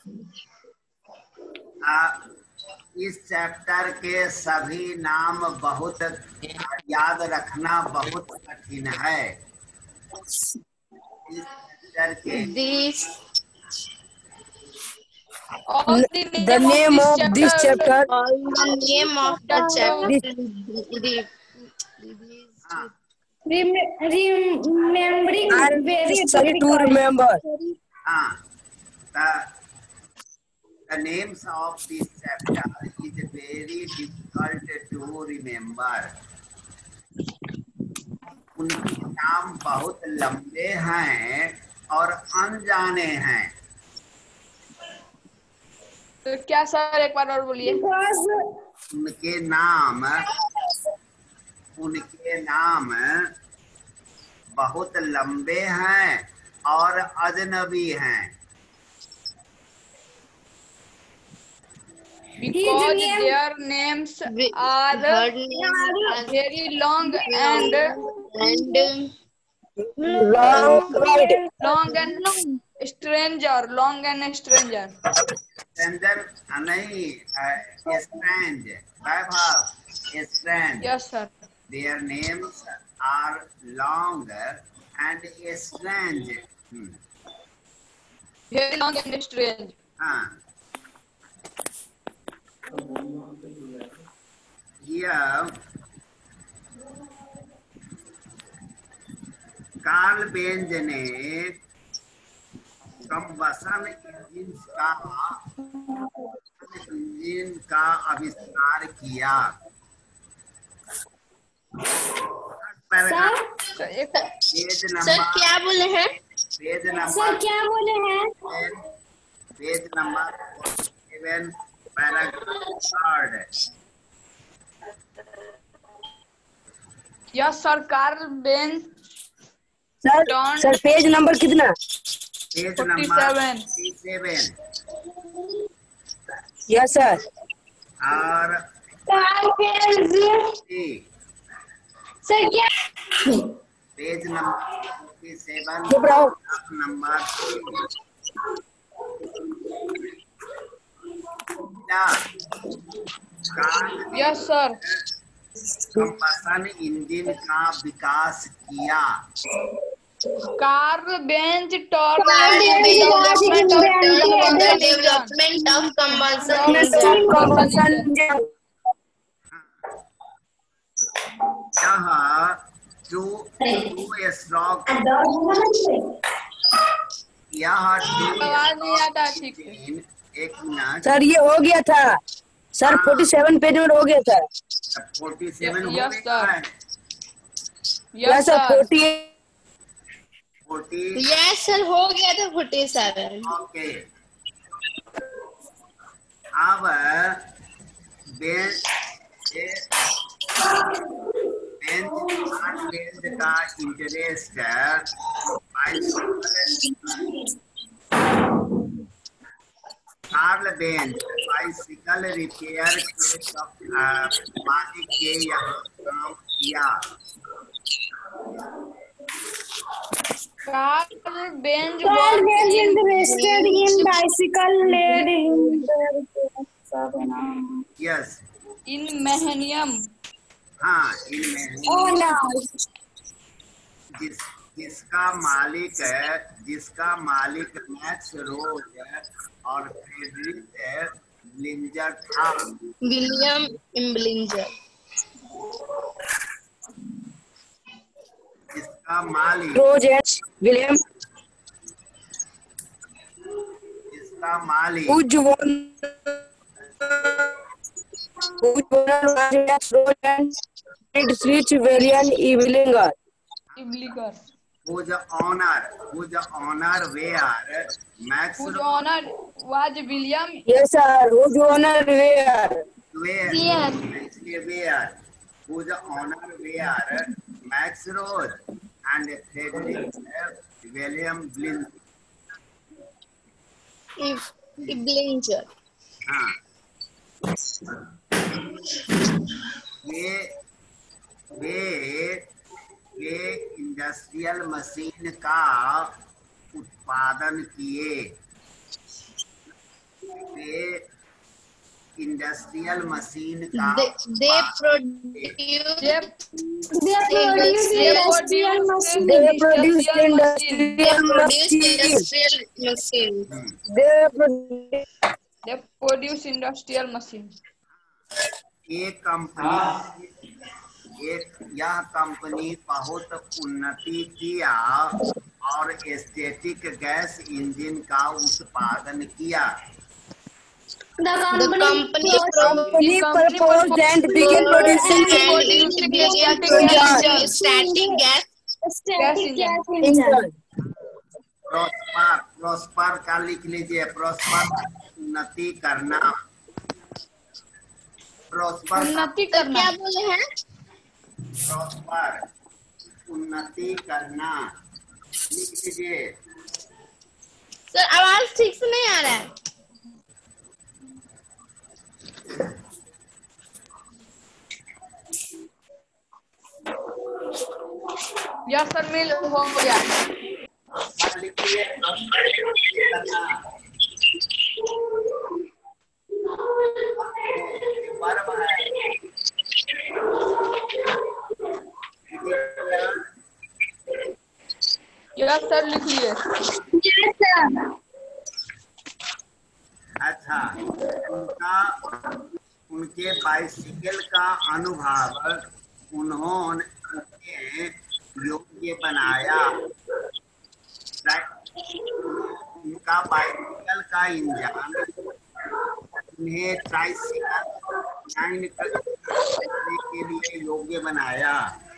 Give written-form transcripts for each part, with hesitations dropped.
इस चैप्टर के सभी नाम बहुत याद रखना बहुत कठिन है। इस चैप्टर के The name of this chapter. The name of the chapter. Remembering very Sorry to difficult. remember. The names of this chapter is very difficult to remember. उनके नाम बहुत लंबे हैं और अनजाने हैं। तो क्या सर एक बार और बोलिए। उनके नाम बहुत लंबे हैं और अजनबी हैं। Because their names are very long and stranger. नहीं, strange, Vaibhav, strange. Yes sir. Their names are long and strange. Very long and strange. Here, Karl Benz ने कंबसन इंजन का आविष्कार किया। सर क्या बोले हैं? Page number 7 paragraph. Yes sir Karl Benz sir page number कितना? Page number 47। Yes sir. और sir क्या page number 47 number 3। Yes sir. Combustion engine का विकास किया। Karl Benz development of combustion engine. यहाँ टू स्ट्रोक आवाज नहीं आता ठीक से। एक मिनट सर ये हो गया था सर 47 पेज में हो गया था। 47 हो यस गया है। Yes sir 40। यस सर हो गया था 47। ओके, अब बेंच का interest Karl Benz bicycle repair के मालिक के यहाँ काम किया। Karl Benz interested in bicycle led him yes in मेहनियम। हाँ, oh no जिसका मालिक मैक्स रोज और फ्रेडरिक ब्लिंजर था। William Blinger. जिसका मालिक रोज William whose owner was Max Roach and Friedrich Wilhelm Eblinger. whose honor were Max Whose honor was William? Yes sir, whose owner were whose honor were Max Roach and Friedrich Wilhelm Eblinger। हाँ, वे industrial machine का उत्पादन किए। पे industrial machine का They produce They They produce industrial machine. They produce industrial industrial industrial machine. They produce They produce industrial machine. यह company बहुत उन्नति किया और एस्थेटिक गैस इंजन का उत्पादन किया। The The company company proposed and began producing static gas static gas engine. engine. Prosper का लिख लीजिए, प्रोस्पर उन्नति करना, प्रोस्पर उन्नति तो करना। क्या बोले हैं? प्रोस्पर उन्नति करना लिख लीजिए। सर आवाज ठीक से नहीं आ रहा है। यस सर मिल हो गया। लिखिए करना, वर्ब है। यस सर लिखिए। Yes, sir. अच्छा, उनके बाइसिकल का अनुभव उन्होंने योग्य बनाया। उनका बाइसिकल का इंजन उन्हें ट्राइसिकल डिजाइन करने के लिए योग्य बनाया।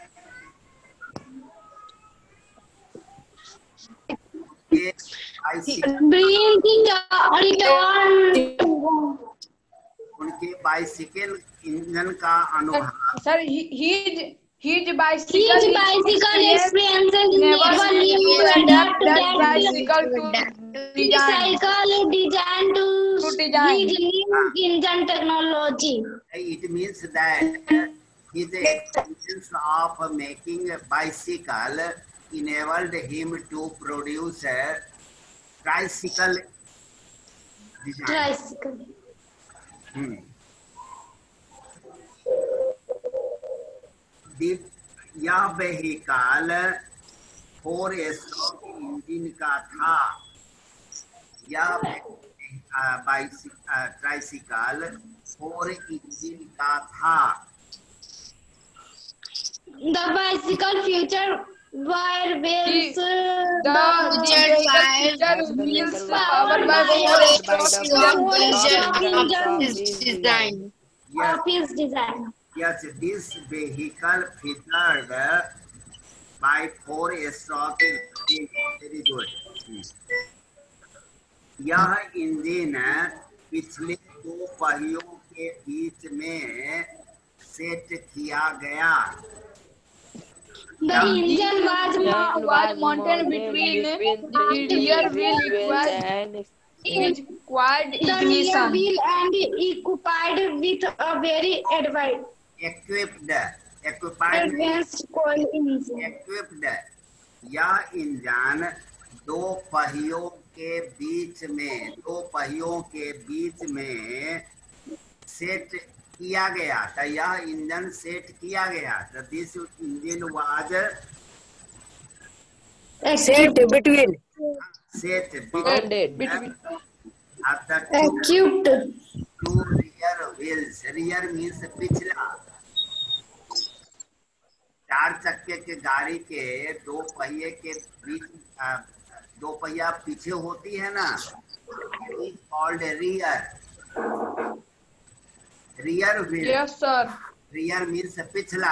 ये बाइसिकल उनके बाइसिकल इंजन का अनुभव sir his bicycle His bicycle experiences never never leave leave to to adapt adapt that that bicycle to design. bicycle designed to design. his new engine technology. It means that his experience of making a bicycle enabled him to produce a tricycle design. Tricycle. यह vehicle 4 stroke engine का था। यह tricycle 4 engine का था। The bicycle feature wire wheels. The wheels powered by design. Of his design. Yes, this vehicle featured by 4 stroke. Very good. यह engine पिछले 2 पहियों के बीच में सेट किया गया। The engine was mounted between the rear wheel is quite the rear ignition. wheel and equipped with a very advanced coil engine. equipped यह engine 2 पहियों के बीच में सेट किया गया था। यह इंजन सेट किया गया था। This engine was Set between set Between. Equipped. 2 rear wheels. Rear means पिछला। 4 चक्के के गाड़ी के 2 पहिए के बीच 2 पहिया पीछे होती है ना, is called rear. Rear wheel. Yes sir. Rear means पिछला,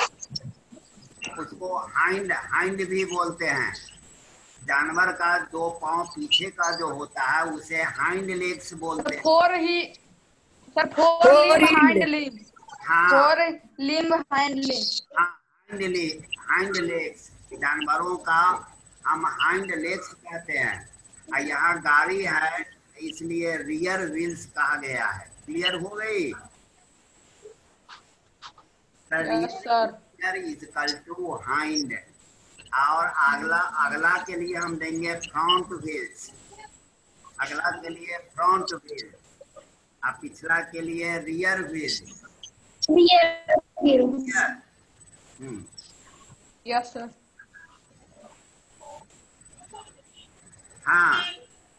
उसको हाइंड भी बोलते हैं। जानवर का 2 पांव पीछे का जो होता है उसे हाइंड लेग्स बोलते हैं। Four limb hind limb. हाँ 4 limb hind limb. Hind legs जानवरों का हम हाइंड लेग्स कहते हैं। यहाँ गाड़ी है इसलिए रियर व्हील्स कहा गया है। क्लियर हो गई? Yes sir. Is equal to hind. और अगला के लिए हम देंगे फ्रंट व्हील्स। अगला के लिए फ्रंट व्हील। अब पिछला के लिए rear wheel. Rear wheels. Yes, sir. हाँ,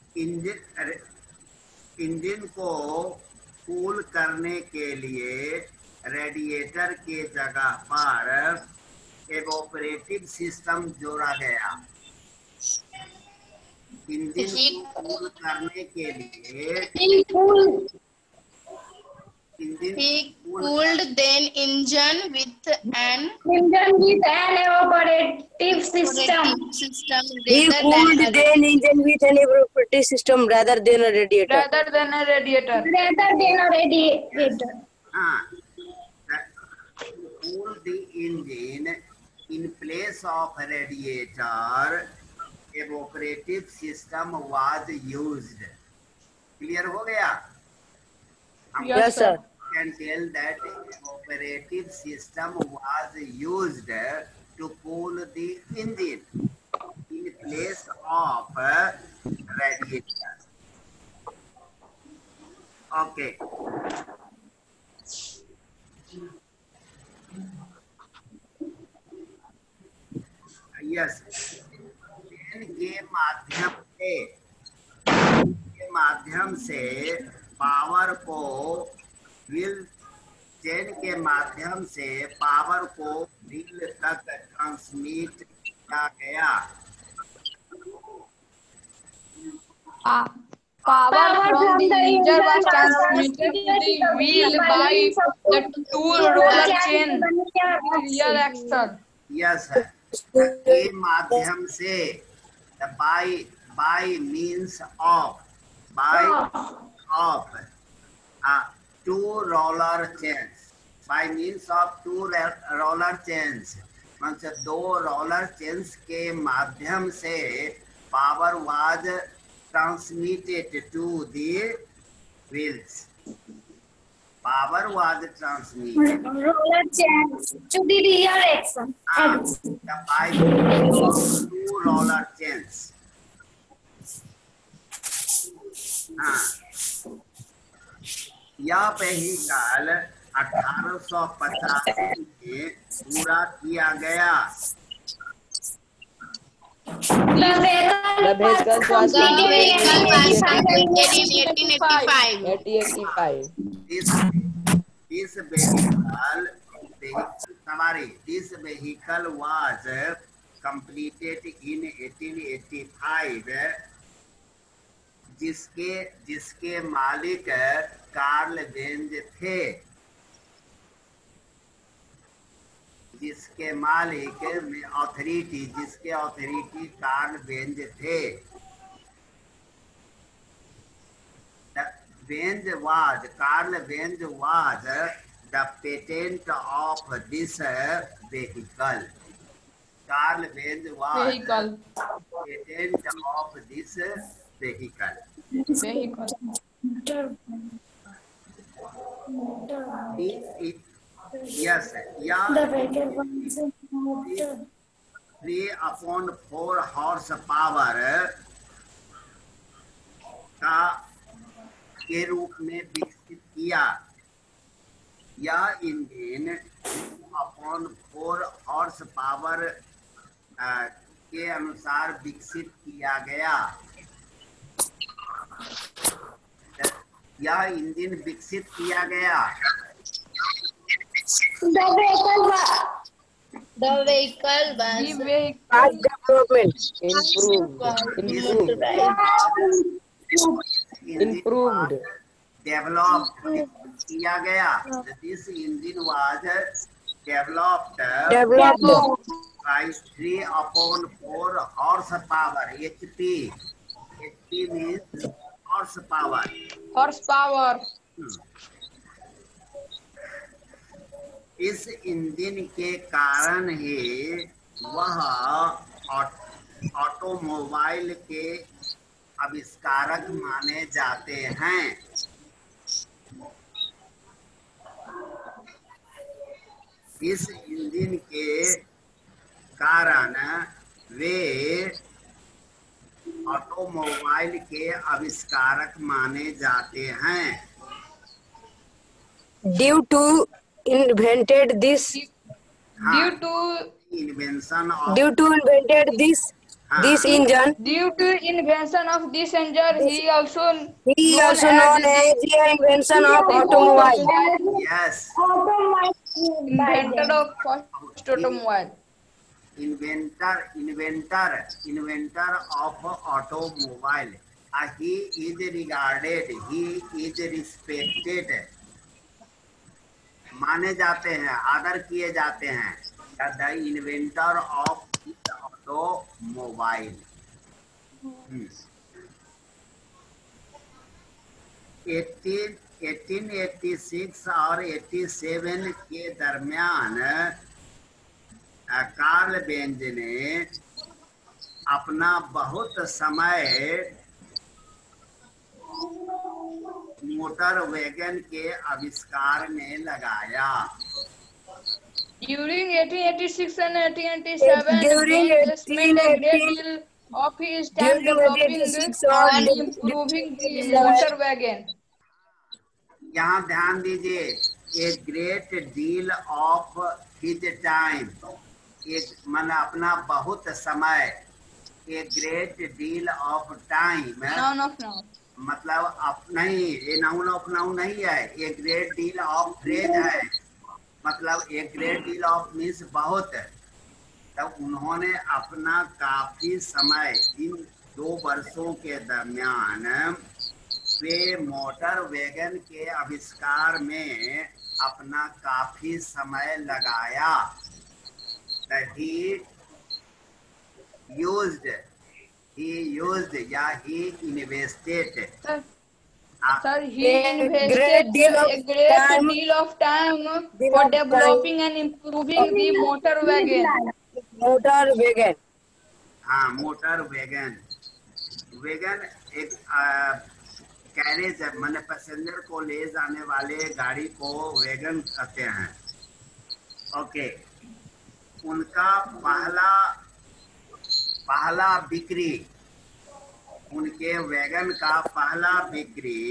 इंजन को कूल करने के लिए रेडिएटर के जगह पर एवोपरेटिव सिस्टम जोड़ा गया। इंजन को कूल करने के लिए He cooled engine He cooled then engine with an engine with an evaporative system. system He rather cooled than the engine with an evaporative system rather than a radiator. Rather than a radiator. Rather than a radiator. हाँ, to cool the engine in place of radiator, evaporative system was used. Clear हो गया? Yes, sir. Can tell that evaporative system was used to cool the engine in place of radiator. Okay. Yes. Pen के माध्यम से power को wheel chain के माध्यम से power को व्हील तक ट्रांसमिट किया गया। Power from the engine was transmitted to the wheel by the two roller chain with rear axle. Yes है, के माध्यम से by means of two roller chains, by means of two roller chains, मतलब दो roller chains के माध्यम से power was transmitted to the wheels. Power was transmitted Roller chains to the rear axle. by two roller chains. यह vehicle 1850 में पूरा किया गया। The vehicle was the vehicle was completed in 1885. 1885. This vehicle was completed in 1885, जिसके मालिक Karl Benz थे, जिसके authority Carl Benz थे। Carl Benz was the patent of this vehicle. Carl Benz was Vehicle. patent of this vehicle. Yes, yeah. The vehicle was 3/4 horsepower के रूप में विकसित किया। यह इंजन 3/4 हॉर्स पावर के अनुसार विकसित किया गया। यह इंजन विकसित किया गया। The vehicle was Development. Improved. Developed किया गया। This engine was developed by 3/4 horsepower. HP means horsepower. Horsepower. इस इंजन के कारण ही वह ऑटोमोबाइल के आविष्कारक माने जाते हैं। इस इंजन के कारण वे ऑटोमोबाइल के आविष्कारक माने जाते हैं। Due to invented this, Due to invention of due to invented this engine, Due to invention of this engine, he also he known also as known as the the invention of automobile. automobile yes inventor of first automobile. inventor of automobile. He is regarded, he is respected, माने जाते हैं, आदर किए जाते हैं, the inventor of automobile. 1886 और 87 के दरमियान कार्ल बेंज ने अपना बहुत समय मोटर वैगन के आविष्कार में लगाया। During 1886 and 1887, During Benz spent a great 1880 deal of his time during developing 1886 or and improving the motor wagon. यहाँ ध्यान दीजिए, a great deal of his time, एक मन अपना बहुत समय, a great deal of time, No. मतलब नहीं, ये नाउन ऑफ नाउन नहीं है, a great deal of phrase है, मतलब a great deal of means बहुत। तब उन्होंने अपना काफी समय, इन 2 वर्षों के दरमियान वे मोटर वैगन के आविष्कार में अपना काफी समय लगाया। He used या he invested, Sir, he A invested great deal of a great time- deal of time deal for of time. developing and improving the motor wagon. motor wagon. हाँ, motor wagon. Wagon एक carriage है, माने passenger को ले जाने वाले गाड़ी को वैगन कहते हैं। ओके, उनका पहला बिक्री, उनके वैगन का पहला बिक्री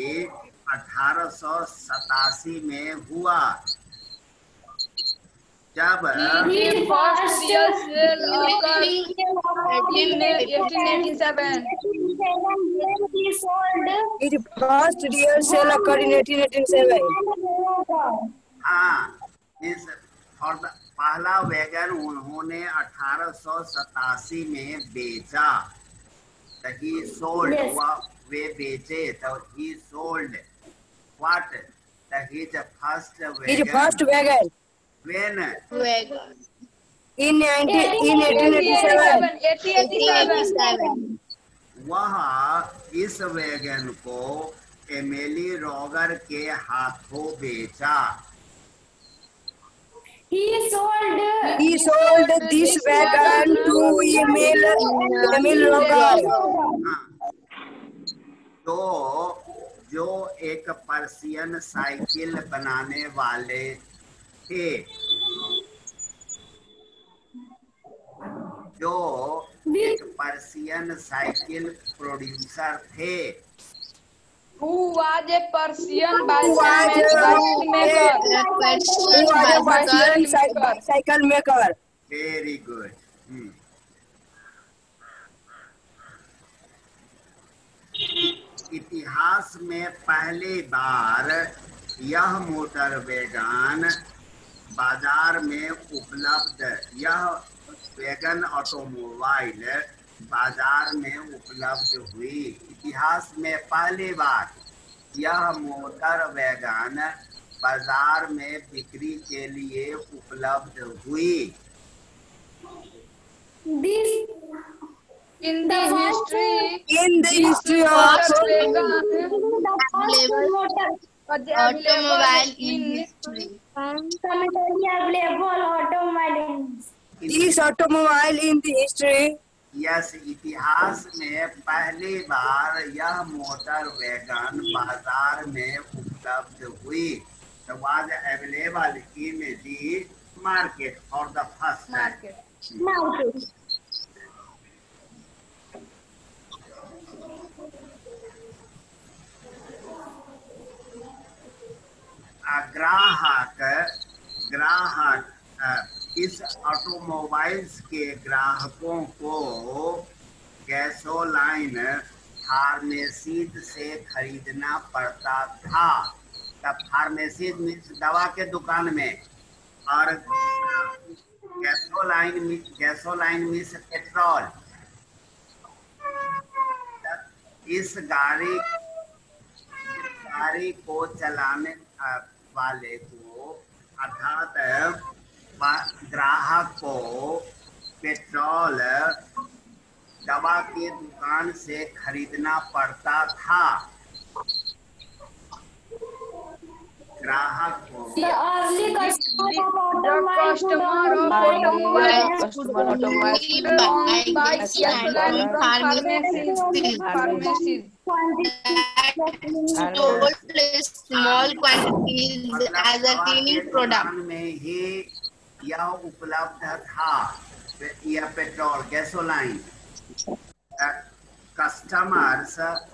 1887 में हुआ, जब His first real sale occurred in 1887. His first real sale occurred in 1887. हाँ, इस और पहला वैगन उन्होंने 1887 में बेचा। तो he sold, वे बेचे, तो he sold what? तो his first His wagon, first wagon when Wagon. in 1887. 1887. वह इस वैगन को एमिली रॉगर के हाथों बेचा। He sold He sold this wagon to Emil Roger, हाँ, तो जो एक पर्शियन साइकिल बनाने वाले थे, जो एक पर्शियन साइकिल प्रोड्यूसर थे, Who was a Persian who was a Persian cycle maker. Very good. इतिहास में पहली बार यह मोटर वैगन बाजार में उपलब्ध, यह वैगन ऑटोमोबाइल बाजार में उपलब्ध हुई। इतिहास में पहली बार यह मोटर वैगन बाजार में बिक्री के लिए उपलब्ध हुई। this in the history. In the history of Motor wagon the first motor was Automobile available in in history. commercially available automobiles. this automobile in the history, yes, इतिहास में पहली बार यह मोटर वैगन बाजार में उपलब्ध हुई। तो was available in the market for the first time. market. Market. ग्राहक इस ऑटोमोबाइल्स के ग्राहकों को गैसोलाइन फार्मेसीज से खरीदना पड़ता था। तब फार्मेसीज मीन्स दवा के दुकान में, और गैसोलाइन मीन्स पेट्रोल। इस गाड़ी को चलाने वाले को अर्थात ग्राहक को पेट्रोल दवा के दुकान से खरीदना पड़ता था। ग्राहक को small quantities as a cleaning product में ही यह उपलब्ध था, यह पेट्रोल गैसोलाइन। कस्टमर्स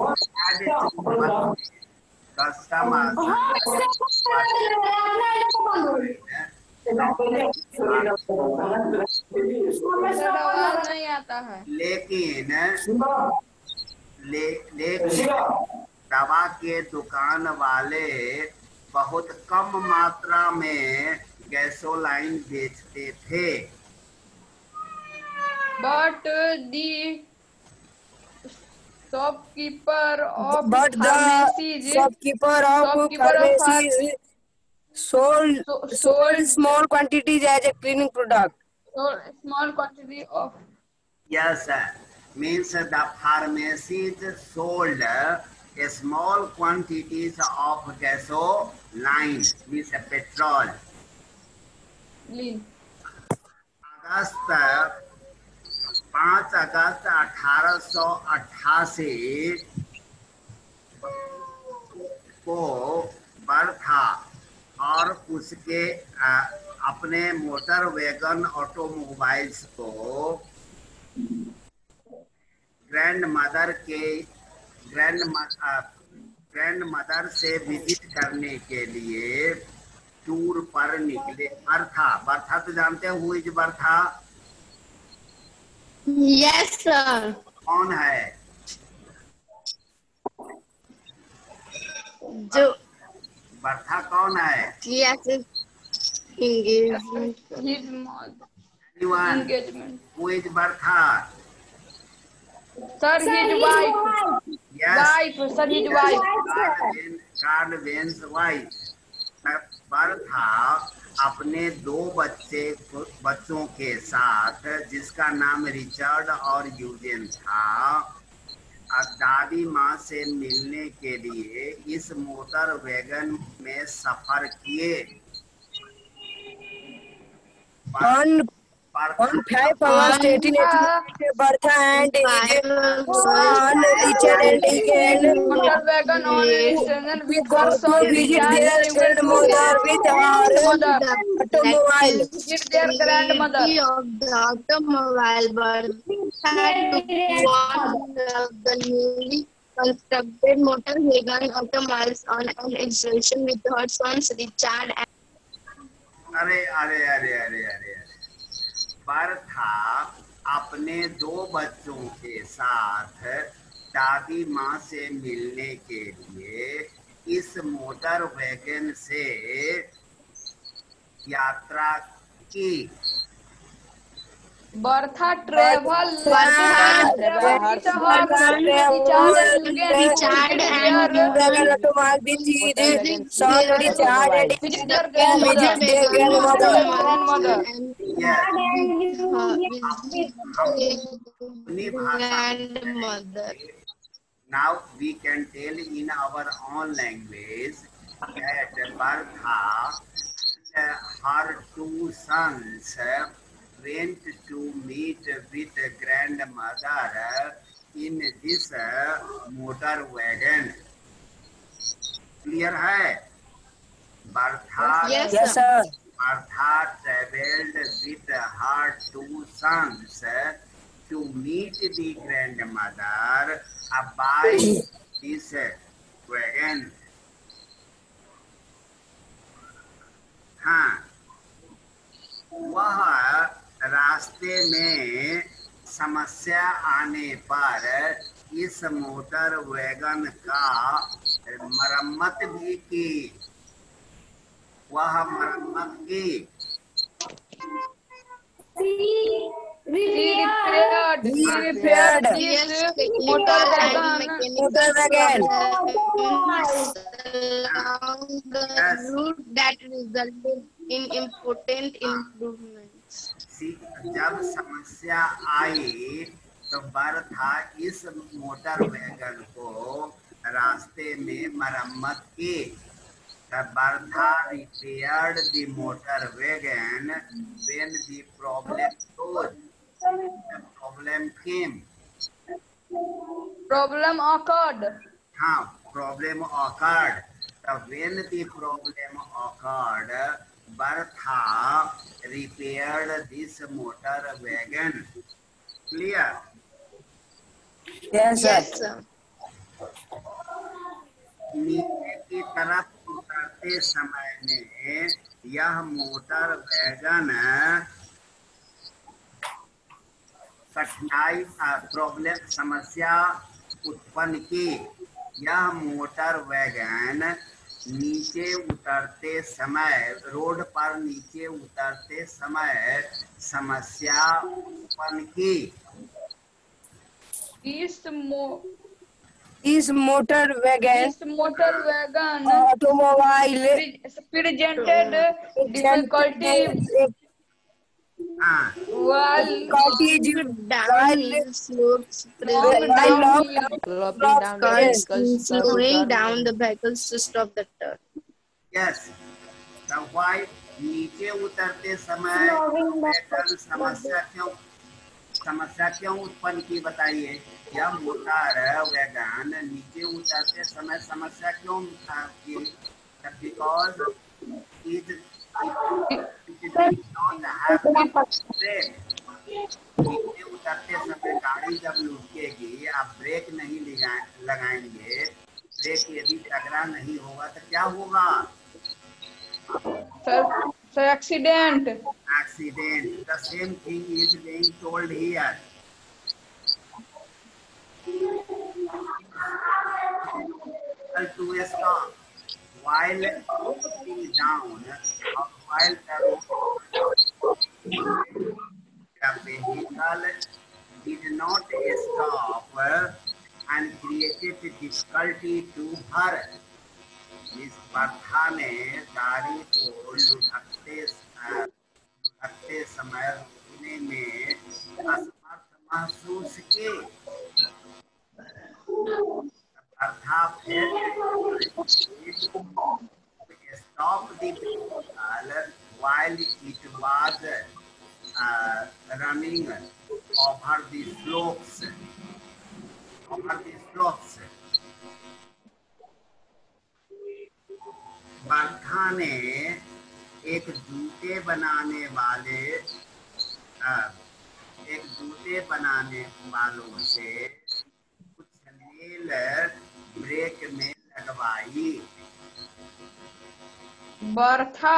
नहीं आता है। लेकिन दवा के दुकान वाले बहुत कम मात्रा में गैसोलाइन बेचते थे। But the shopkeeper of But the pharmacies shopkeeper of pharmacies sold small quantities as a cleaning product. sold small quantity of Yes, means the pharmacies sold small quantities of gasoline, means petrol. lean. 5 अगस्त 1888 को Bertha और उसके अपने motor wagon automobiles को grandmother से visit करने के लिए tour पर निकले। बर्था तो जानते हो, who is Bertha? yes sir कौन है? जो बर्था कौन है? yes engagement His mother. Anyone? Engagement. Who is Bertha? Sir, his wife. Yes. Wife, sir, his wife. Carl Benz wife. Bertha अपने 2 बच्चों के साथ, जिसका नाम रिचर्ड और यूजेन था, दादी माँ से मिलने के लिए इस मोटर वैगन में सफर किए। On 5 August 1888, Bertha and his son Richard and Egan Motor wagon on its with her to son visit Richard their and grandmother with her automobile. with their grandmother. of the automobile Bertha took one of the newly constructed motor wagon automobiles on an excursion with her sons Richard and अरे Bertha अपने 2 बच्चों के साथ दादी माँ से मिलने के लिए इस मोटर वैगन से यात्रा की। Bertha travel Richard and automobile with his son Richard and with their visit their grandmother. grandmother. अपनी भाषा grandmother. Now we can tell in our own language that Bertha and her 2 sons went to meet with grandmother in this motor wagon. Clear है? Bertha Yes, Yes, sir. Bertha traveled with her 2 sons to meet the grandmother by this wagon. रास्ते में समस्या आने पर इस motor wagon का मरम्मत भी की। वह मरम्मत की। repaired Yes, this technical motor and wagon. Motor wagon. problems along the Yes. route that resulted in important improvements. जब समस्या आई तो बर्था इस मोटर वैगन को रास्ते में मरम्मत की। The Bertha repaired the motor wagon when the problem arose. The problem came. Problem occurred. हाँ, problem occurred. So when the problem occurred, Bertha repaired this motor wagon. Clear? Yes, sir. Yes, sir. नीचे की तरफ उतरते समय में यह motor wagon कठिनाई problem समस्या उत्पन्न की। यह मोटर वैगन नीचे उतरते समय रोड पर नीचे उतरते समय समस्या उत्पन्न की। This motor wagon automobile presented difficulty हाँ, while Downhill slopes slowing down the vehicles to stop the turn. yes. The why नीचे उतरते समय वैगन समस्या क्यों उत्पन्न की बताइए। यह मोटर वैगन नीचे उतरते समय समस्या क्यों की? Because it did not have brake. नीचे उतरते समय गाड़ी जब लुढ़केगी आप ब्रेक नहीं लगाएंगे, ब्रेक यदि टकरा नहीं होगा तो क्या होगा? Sir, accident. Accident. The same thing is being told here. To a stop while sitting down or while the vehicle did not stop and created difficulty to her. इस बर्था ने गाड़ी को लुढ़कते समय रोकने में असमर्थ महसूस की। Bertha stopped the vehicle while it was running over the slopes. Bertha ने एक जूते बनाने वालों से कुछ नील ब्रेक में लगवाई। Bertha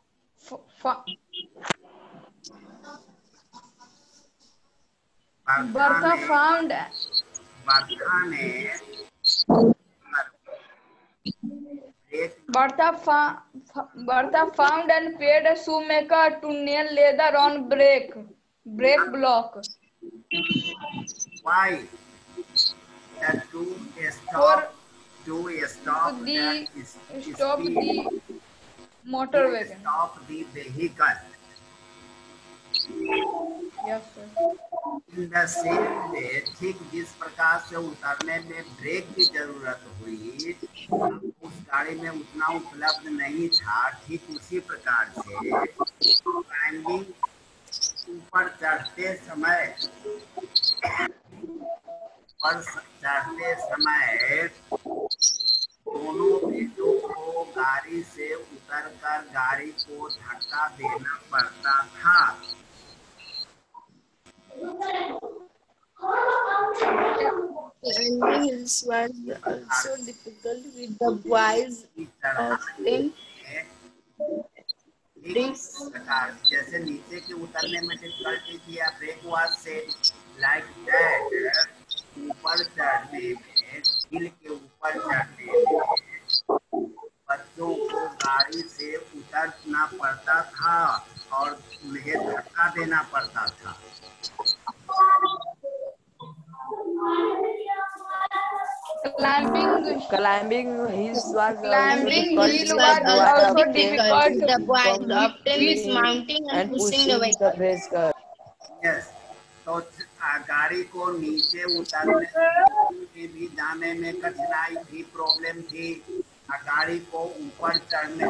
found and paid a shoemaker to nail leather on brake block. Why? That to stop the motor wagon. Stop the vehicle. Yes, sir. In the same way, ठीक जिस प्रकार से उतरने में ब्रेक की जरूरत हुई, उस गाड़ी में उतना उपलब्ध नहीं था, ठीक उसी प्रकार से क्लाइंबिंग ऊपर चढ़ते समय दोनों बेटों को गाड़ी से उतरकर गाड़ी को धक्का देना पड़ता था। Climbing hills was also difficult with the boys often इस प्रकार जैसे नीचे के उतरने में डिफिकल्टी थी, brake was set like that, ऊपर चढ़ने में, हिल के ऊपर चढ़ने में बच्चों को गाड़ी से उतरना पड़ता था और उन्हें धक्का देना पड़ता था। Climbing hills was Climbing hills was also difficult. The point of them is mounting and pushing the vehicle. Yes, तो गाड़ी को नीचे उतरने में भी जाने में कठिनाई थी, प्रॉब्लम थी। गाड़ी को ऊपर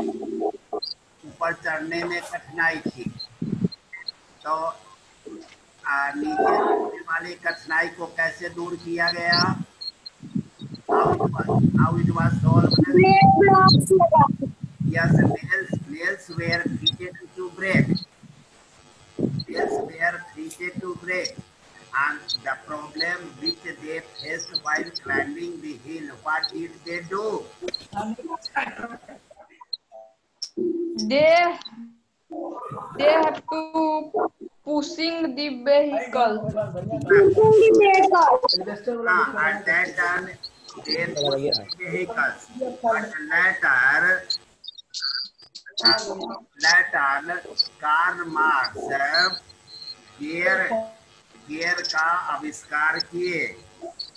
चढ़ने में कठिनाई थी। तो नीचे चढ़ने वाली कठिनाई को कैसे दूर किया गया? How it was solved? Yes, nails were fitted to brake. Nails were fitted to brake. And the problem which they faced while climbing the hill, what did they do? They have to pushing the vehicle. At that time, they pushed the vehicles. But later, Karl Marx gear का आविष्कार किए।